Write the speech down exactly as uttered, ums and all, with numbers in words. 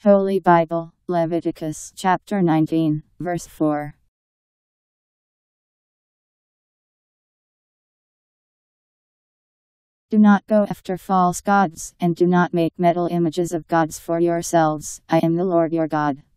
Holy Bible, Leviticus Chapter nineteen, verse four. Do not go after false gods, and do not make metal images of gods for yourselves. I am the Lord your God.